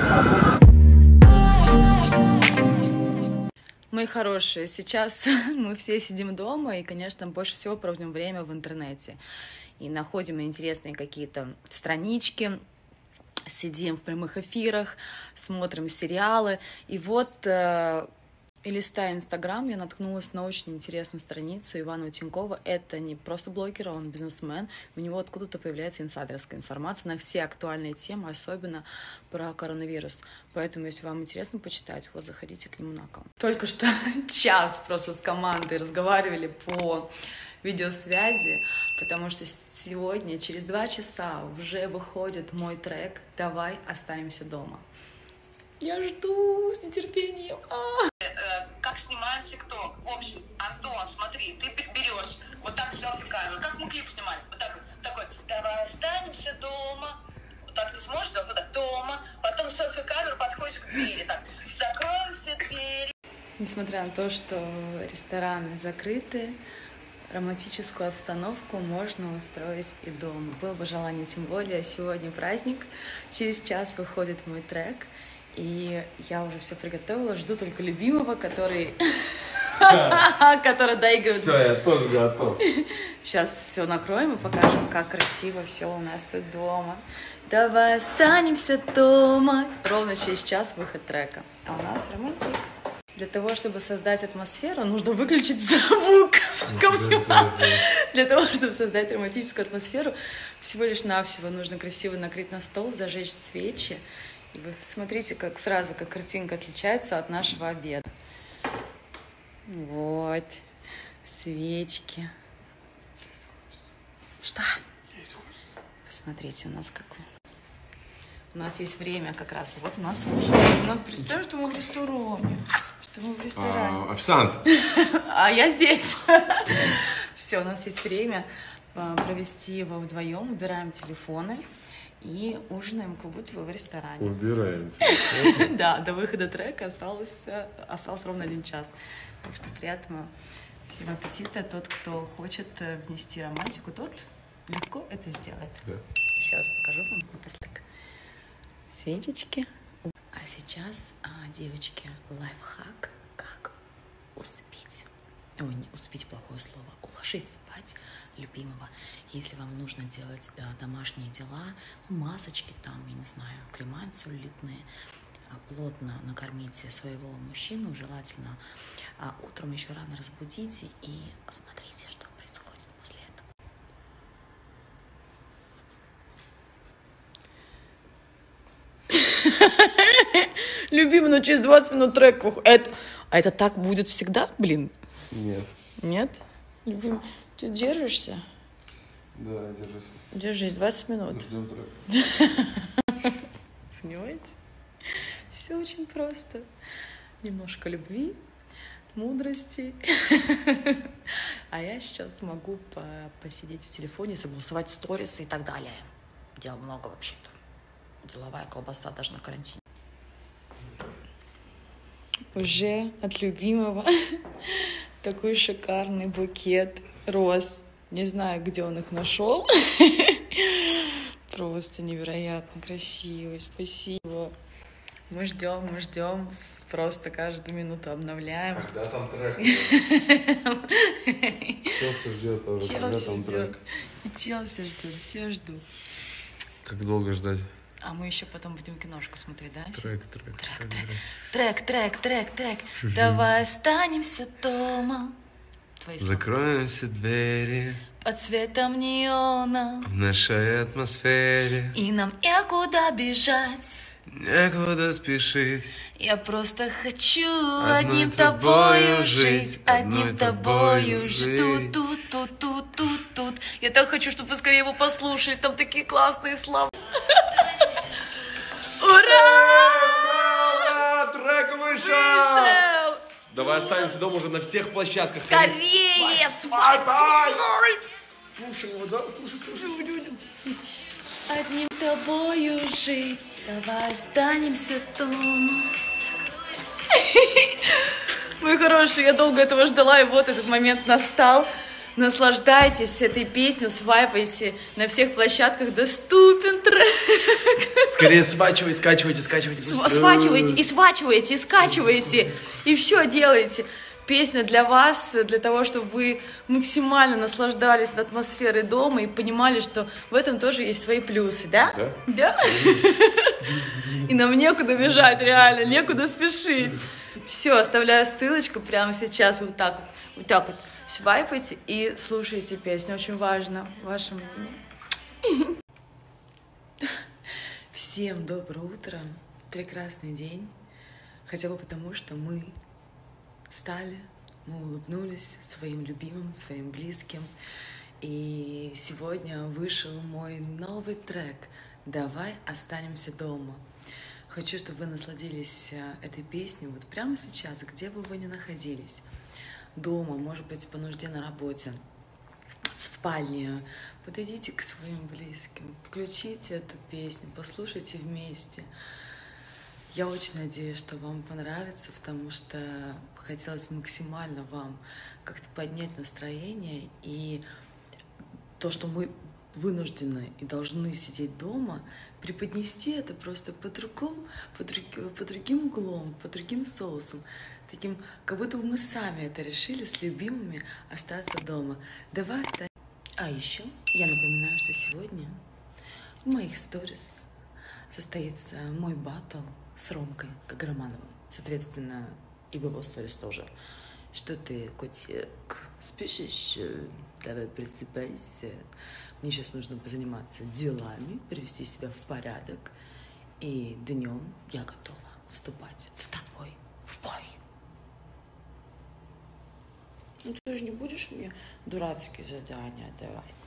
Мои хорошие, сейчас мы все сидим дома и, конечно, больше всего проводим время в интернете. И находим интересные какие-то странички, сидим в прямых эфирах, смотрим сериалы. И вот, листая Инстаграм, я наткнулась на очень интересную страницу Ивана Тинькова. Это не просто блогер, он бизнесмен. У него откуда-то появляется инсайдерская информация на все актуальные темы, особенно про коронавирус. Поэтому, если вам интересно почитать, вот заходите к нему на аккаунт. Только что час просто с командой разговаривали по видеосвязи, потому что сегодня, через 2 часа, уже выходит мой трек «Давай останемся дома». Я жду с нетерпением. Как снимаем ТикТок. В общем, Антон, смотри, ты берешь вот так селфи-камеру. Как мы клип снимали? Вот так, такой, давай останемся дома. Вот так ты сможешь делать? Вот так, дома. Потом селфи-камеру подходишь к двери. Так, закроем все двери. Несмотря на то, что рестораны закрыты, романтическую обстановку можно устроить и дома. Было бы желание, тем более сегодня праздник. Через час выходит мой трек. И я уже все приготовила, жду только любимого, который доигрывает. Все, я тоже готов. Сейчас все накроем и покажем, как красиво все у нас тут дома. Давай останемся дома. Ровно через час выход трека. А у нас романтик. Для того, чтобы создать атмосферу, нужно выключить звук. Для того, чтобы создать романтическую атмосферу, всего лишь навсего нужно красиво накрыть на стол, зажечь свечи. Вы смотрите, как сразу, как картинка отличается от нашего обеда. Вот, свечки. Что? Посмотрите, у нас какой. У нас есть время как раз. Вот у нас ужин. Нам представим, что мы в ресторане. Что мы в ресторане. Официант. А я здесь. Все, у нас есть время провести его вдвоем. Убираем телефоны. И ужинаем, как будто бы в ресторане. Убираем. Да, до выхода трека остался ровно 1 час. Так что приятного всем аппетита. Тот, кто хочет внести романтику, тот легко это сделает. Да. Еще раз покажу вам напоследок. Свечечки. А сейчас, девочки, лайфхак, как успеть. Ой, не успеть, плохое слово. Уложить спать любимого. Если вам нужно делать домашние дела, масочки там, я не знаю, крема целлюлитные, плотно накормите своего мужчину, желательно утром еще рано разбудите и смотрите, что происходит после этого. Любимый, но через 20 минут трек выходит. А это так будет всегда, блин? Нет. Нет? Любимый, ты держишься? Да, держись. Держись, 20 минут. Ждем трек. Понимаете? Все очень просто. Немножко любви, мудрости. А я сейчас могу посидеть в телефоне, согласовать сторисы и так далее. Дел много вообще-то. Деловая колбаса даже на карантине. Уже от любимого такой шикарный букет роз. Не знаю, где он их нашел. Просто невероятно красивый. Спасибо. Мы ждем. Просто каждую минуту обновляем. Когда там трек? Челси ждет тоже. Когда там трек? Челси ждет, все ждут. Как долго ждать? А мы еще потом будем киношку смотреть, да? Трек. Давай останемся дома. Закроем все двери под светом неона в нашей атмосфере. И нам некуда бежать, некуда спешить. Я просто хочу одним тобою жить, одним тобою жить. Тут. Я так хочу, чтобы вы скорее его послушали. Там такие классные слова. Ура! Трек вышел! Давай останемся дома уже на всех площадках. Скорее! Слушай его, да? Слушай. Одним тобою жить, давай останемся дома. Мои хорошие, я долго этого ждала, и вот этот момент настал. Наслаждайтесь этой песней, свайпайте на всех площадках, доступен трек. Скорее скачивайте. Свачивайте и свачивайте, и скачивайте, и все делайте. Песня для вас, для того, чтобы вы максимально наслаждались атмосферой дома и понимали, что в этом тоже есть свои плюсы, да? Да. И нам некуда бежать, реально, некуда спешить. Все, оставляю ссылочку прямо сейчас, вот так вот свайпайте и слушайте песню, очень важно, ваше мнение. Всем доброе утро, прекрасный день, хотя бы потому, что мы улыбнулись своим любимым, своим близким. И сегодня вышел мой новый трек «Давай останемся дома». Хочу, чтобы вы насладились этой песней вот прямо сейчас, где бы вы ни находились. Дома, может быть, по нужде на работе, в спальне. Подойдите к своим близким, включите эту песню, послушайте вместе. Я очень надеюсь, что вам понравится, потому что хотелось максимально вам как-то поднять настроение. И то, что мы вынуждены и должны сидеть дома, преподнести это просто под другим углом, под другим соусом. Таким, как будто бы мы сами это решили с любимыми остаться дома. Давай оставим. А еще я напоминаю, что сегодня в моих сторис состоится мой баттл с Ромкой Каграмановым. Соответственно, и в его сторис тоже. Что ты, котик, спешишь? Давай просыпайся. Мне сейчас нужно позаниматься делами, привести себя в порядок. И днем я готова вступать с тобой в бой. Ну ты же не будешь мне дурацкие задания давать?